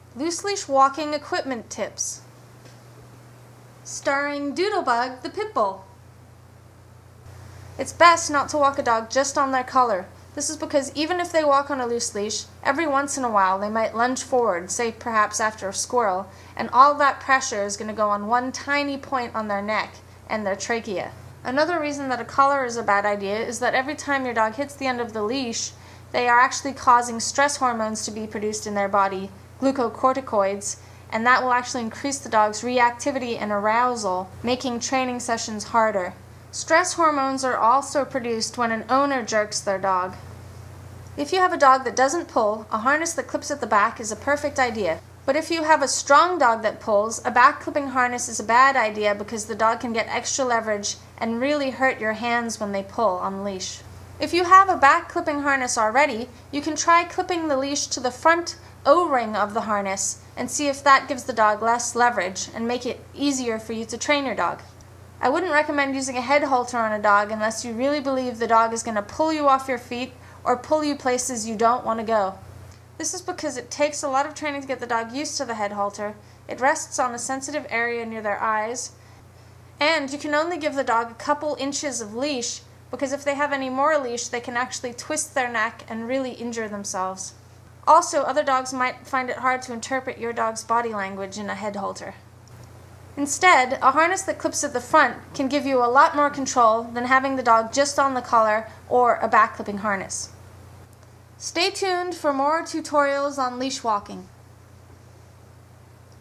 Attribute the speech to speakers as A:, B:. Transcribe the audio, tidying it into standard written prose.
A: Loose leash walking equipment tips. Starring Doodlebug the pit bull. It's best not to walk a dog just on their collar. This is because even if they walk on a loose leash, every once in a while they might lunge forward, say perhaps after a squirrel, and all that pressure is going to go on one tiny point on their neck and their trachea. Another reason that a collar is a bad idea is that every time your dog hits the end of the leash, they are actually causing stress hormones to be produced in their body, glucocorticoids, and that will actually increase the dog's reactivity and arousal, making training sessions harder. Stress hormones are also produced when an owner jerks their dog. If you have a dog that doesn't pull, a harness that clips at the back is a perfect idea. But if you have a strong dog that pulls, a back clipping harness is a bad idea because the dog can get extra leverage and really hurt your hands when they pull on the leash. If you have a back clipping harness already, you can try clipping the leash to the front O-ring of the harness and see if that gives the dog less leverage and make it easier for you to train your dog. I wouldn't recommend using a head halter on a dog unless you really believe the dog is going to pull you off your feet or pull you places you don't want to go. This is because it takes a lot of training to get the dog used to the head halter. It rests on a sensitive area near their eyes, and you can only give the dog a couple inches of leash because if they have any more leash they can actually twist their neck and really injure themselves. Also, other dogs might find it hard to interpret your dog's body language in a head halter. Instead, a harness that clips at the front can give you a lot more control than having the dog just on the collar or a back clipping harness. Stay tuned for more tutorials on leash walking.